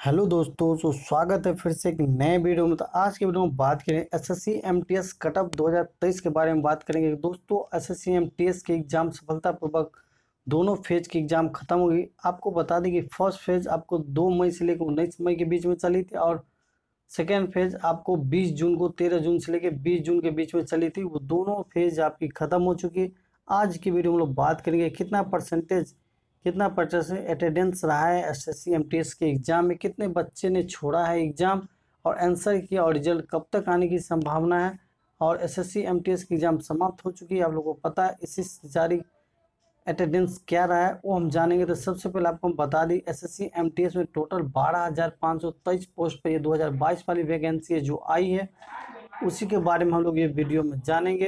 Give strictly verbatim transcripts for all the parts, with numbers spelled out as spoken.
Hello दोस्तों, तो स्वागत है फिर से एक नए वीडियो में। तो आज के वीडियो में बात करें एसएससी एमटीएस कटअप दो हज़ार तेईस के बारे में बात करेंगे। दोस्तों, एसएससी एमटीएस के एग्ज़ाम सफलतापूर्वक दोनों फेज की एग्ज़ाम खत्म हो गई। आपको बता दें कि फर्स्ट फेज आपको दो मई से लेकर उन्नीस मई के बीच में चली थी और सेकेंड फेज आपको बीस जून को तेरह जून से लेकर बीस जून के बीच में चली थी। वो दोनों फेज आपकी ख़त्म हो चुकी है। आज की वीडियो में लोग बात करेंगे कितना परसेंटेज कितना परसेंटेज अटेंडेंस रहा है एसएससी एमटीएस के एग्ज़ाम में, कितने बच्चे ने छोड़ा है एग्ज़ाम और आंसर किया और रिजल्ट कब तक आने की संभावना है। और एसएससी एमटीएस की एग्ज़ाम समाप्त हो चुकी है, आप लोगों को पता है। इसी जारी अटेंडेंस क्या रहा है वो हम जानेंगे। तो सबसे पहले आपको हम बता दी एसएससी एमटीएस में टोटल बारह हज़ार पाँच सौ तेईस पोस्ट पर ये दो हज़ार बाईस वाली वैकेंसी है जो आई है, उसी के बारे में हम लोग ये वीडियो में जानेंगे।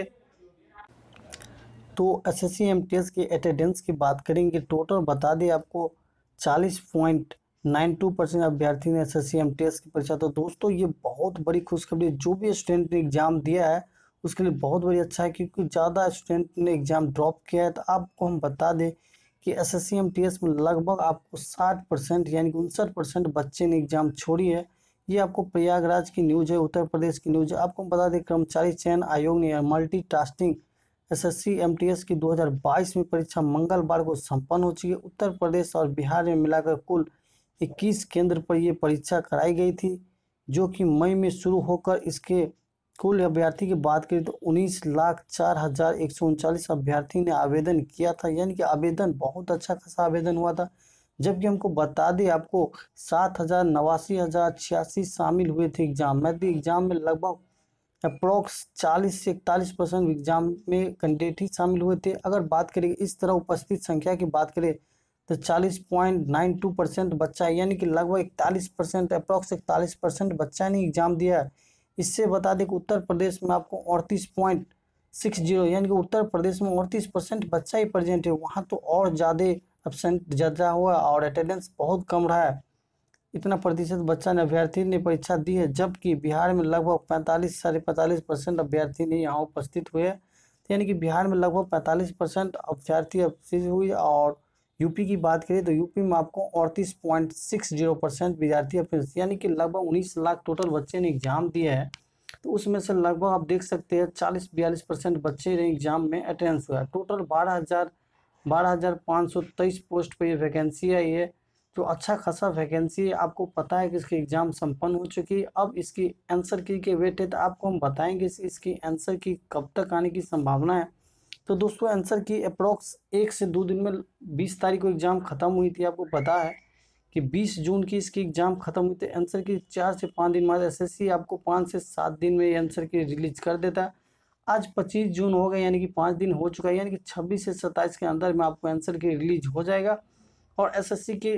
तो एसएससी एमटीएस की अटेंडेंस की बात करेंगे, टोटल बता दें आपको चालीस पॉइंट नाइन टू परसेंट अभ्यर्थी ने एसएससी एमटीएस की परीक्षा। तो दोस्तों, ये बहुत बड़ी खुशखबरी, जो भी स्टूडेंट ने एग्ज़ाम दिया है उसके लिए बहुत बड़ी अच्छा है, क्योंकि ज़्यादा स्टूडेंट ने एग्ज़ाम ड्रॉप किया है। तो आपको हम बता दें कि एसएससी एमटीएस में लगभग आपको साठ परसेंट यानी कि उनसठ परसेंट बच्चे ने एग्ज़ाम छोड़ी है। ये आपको प्रयागराज की न्यूज़ है, उत्तर प्रदेश की न्यूज़ है। आपको बता दें कर्मचारी चयन आयोग ने मल्टी टास्किंग एसएससी एमटीएस की दो हज़ार बाईस में परीक्षा मंगलवार को संपन्न हो चुकी है। उत्तर प्रदेश और बिहार में मिलाकर कुल इक्कीस केंद्र पर यह परीक्षा कराई गई थी, जो कि मई में शुरू होकर इसके कुल अभ्यर्थी की बात करें तो उन्नीस लाख चार हज़ार एक सौ उनचालीस अभ्यर्थी ने आवेदन किया था। यानी कि आवेदन बहुत अच्छा खासा आवेदन हुआ था। जबकि हमको बता दें आपको सात हज़ार नवासी हज़ार छियासी शामिल हुए थे एग्जाम में। एग्जाम में लगभग अप्रोक्स चालीस से इकतालीस परसेंट एग्जाम में कैंडिडेट ही शामिल हुए थे। अगर बात करें इस तरह उपस्थित संख्या की बात करें तो चालीस पॉइंट नाइन टू परसेंट बच्चा है, यानी कि लगभग इकतालीस परसेंट अप्रोक्स इकतालीस परसेंट बच्चा ने एग्जाम दिया है। इससे बता दें कि उत्तर प्रदेश में आपको अड़तीस पॉइंट सिक्स जीरो यानी कि उत्तर प्रदेश में अड़तीस परसेंट बच्चा ही प्रेजेंट है, वहाँ तो और ज़्यादा एब्सेंट ज़्यादा हुआ और अटेंडेंस बहुत कम रहा है। इतना प्रतिशत बच्चा ने अभ्यर्थी ने परीक्षा दी है, जबकि बिहार में लगभग पैंतालीस साढ़े पैंतालीस परसेंट अभ्यर्थी ने यहाँ उपस्थित हुए हैं। यानी कि बिहार में लगभग पैंतालीस परसेंट अभ्यर्थी उपस्थित हुई। और यूपी की बात करें तो यूपी में आपको अड़तीस पॉइंट सिक्स जीरो परसेंट विद्यार्थी उपस्थित, यानी कि लगभग उन्नीस लाख टोटल बच्चे ने एग्जाम दिया है। तो उसमें से लगभग आप देख सकते हैं चालीस बयालीस परसेंट बच्चे ने एग्जाम में अटेंडेंस हुआ है। टोटल बारह हज़ार बारह हज़ार पाँच सौ तेईस पोस्ट पर ये वैकेंसी है। ये जो अच्छा खासा वैकेंसी है, आपको पता है कि इसकी एग्ज़ाम संपन्न हो चुकी है। अब इसकी आंसर की के वेट है, तो आपको हम बताएंगे इसकी आंसर की कब तक आने की संभावना है। तो दोस्तों, आंसर की अप्रोक्स एक से दो दिन में बीस तारीख को एग्ज़ाम ख़त्म हुई थी। आपको पता है कि बीस जून की इसकी एग्ज़ाम ख़त्म हुई थी। आंसर की चार से पाँच दिन बाद एसएससी आपको पाँच से सात दिन में आंसर की रिलीज कर देता है। आज पच्चीस जून हो गए, यानी कि पाँच दिन हो चुका है, यानी कि छब्बीस से सत्ताईस के अंदर में आपको आंसर की रिलीज हो जाएगा। और एसएससी की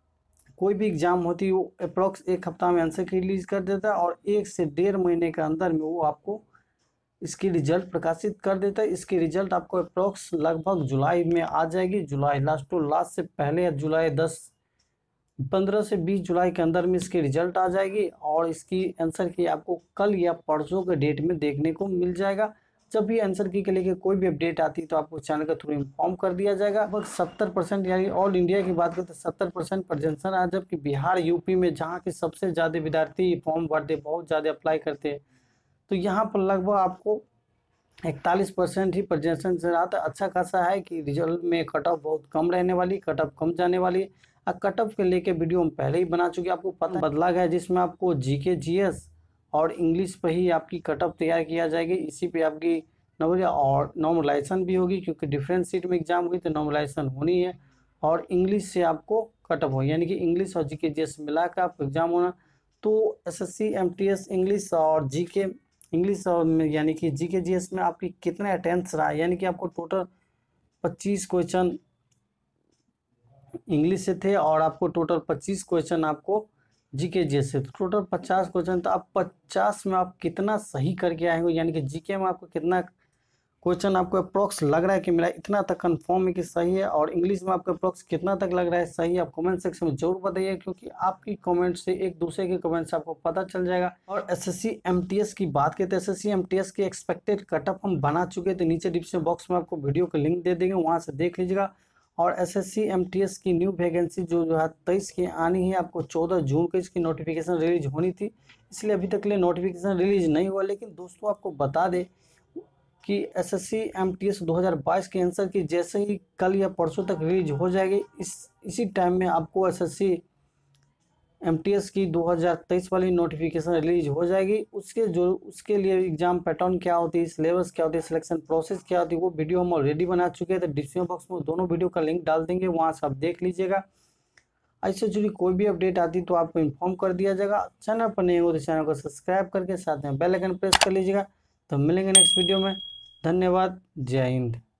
कोई भी एग्ज़ाम होती है वो अप्रोक्स एक हफ्ता में आंसर की रिलीज कर देता है और एक से डेढ़ महीने के अंदर में वो आपको इसकी रिजल्ट प्रकाशित कर देता है। इसकी रिजल्ट आपको अप्रोक्स लगभग जुलाई में आ जाएगी। जुलाई लास्ट टू लास्ट से पहले या जुलाई दस पंद्रह से बीस जुलाई के अंदर में इसकी रिजल्ट आ जाएगी और इसकी आंसर की आपको कल या परसों के डेट में देखने को मिल जाएगा। जब भी आंसर की के लेके कोई भी अपडेट आती है तो आपको चैनल के थ्रू इन्फॉर्म कर दिया जाएगा। लगभग सत्तर परसेंट यानी ऑल इंडिया की बात करें तो सत्तर परसेंट प्रेजेंशन रहा, जबकि बिहार यूपी में जहाँ के सबसे ज़्यादा विद्यार्थी फॉर्म भरते बहुत ज़्यादा अप्लाई करते हैं, तो यहाँ पर लगभग आपको इकतालीस परसेंट ही प्रेजेंशन से रहा था। अच्छा खासा है कि रिजल्ट में कट ऑफ बहुत कम रहने वाली, कट ऑफ कम जाने वाली। अब कट ऑफ के लेके वीडियो हम पहले ही बना चुके, आपको पता बदला गया, जिसमें आपको जीके जीएस और इंग्लिश पर ही आपकी कट ऑफ तैयार किया जाएगी। इसी पे आपकी नंबर और नॉर्मलाइजेशन भी होगी, क्योंकि डिफरेंट सीट में एग्जाम हुई तो नॉर्मलाइजेशन होनी है। और इंग्लिश से आपको कट ऑफ हो, यानी कि इंग्लिश और जीके जीएस मिलाकर आपको एग्जाम होना। तो एसएससी एमटीएस इंग्लिश और जीके इंग्लिश और यानी कि जीके जीएस में आपकी कितने अटेम्प्ट्स रहा, यानी कि आपको टोटल पच्चीस क्वेश्चन इंग्लिश से थे और आपको टोटल पच्चीस क्वेश्चन आपको जीके जीएस से, तो टोटल पचास क्वेश्चन। तो आप पचास में आप कितना सही करके आए हो, यानी कि जीके में आपको कितना क्वेश्चन आपको अप्रोक्स लग रहा है कि मेरा इतना तक कंफर्म है कि सही है, और इंग्लिश में आपको अप्रोक्स कितना तक लग रहा है सही है, आप कमेंट सेक्शन में जरूर बताइए, क्योंकि आपकी कमेंट से एक दूसरे के कमेंट से आपको पता चल जाएगा। और एसएससी एमटीएस की बात करते हैं, एसएससी एमटीएस के एक्सपेक्टेड कटअप हम बना चुके थे, नीचे डिस्क्रिप्शन बॉक्स में आपको वीडियो का लिंक दे देंगे, वहाँ से देख लीजिएगा। और एसएससी एमटीएस की न्यू वैकेंसी जो दो हज़ार तेईस की आनी है, आपको चौदह जून को इसकी नोटिफिकेशन रिलीज होनी थी, इसलिए अभी तक के लिए नोटिफिकेशन रिलीज नहीं हुआ। लेकिन दोस्तों आपको बता दें कि एसएससी एमटीएस दो हज़ार बाईस के आंसर की जैसे ही कल या परसों तक रिलीज हो जाएगी, इस इसी टाइम में आपको एसएससी एमटीएस की दो हज़ार तेईस वाली नोटिफिकेशन रिलीज हो जाएगी। उसके जो उसके लिए एग्जाम पैटर्न क्या होती है, सिलेबस क्या होती है, सिलेक्शन प्रोसेस क्या होती है, वो वीडियो हम ऑलरेडी बना चुके हैं। तो डिस्क्रिप्शन बॉक्स में दोनों वीडियो का लिंक डाल देंगे, वहाँ से आप देख लीजिएगा। ऐसे जुड़ी कोई भी अपडेट आती तो आपको इन्फॉर्म कर दिया जाएगा। चैनल पर नहीं हो तो चैनल को सब्सक्राइब करके साथ में बेल आइकन प्रेस कर लीजिएगा। तो मिलेंगे नेक्स्ट वीडियो में। धन्यवाद। जय हिंद।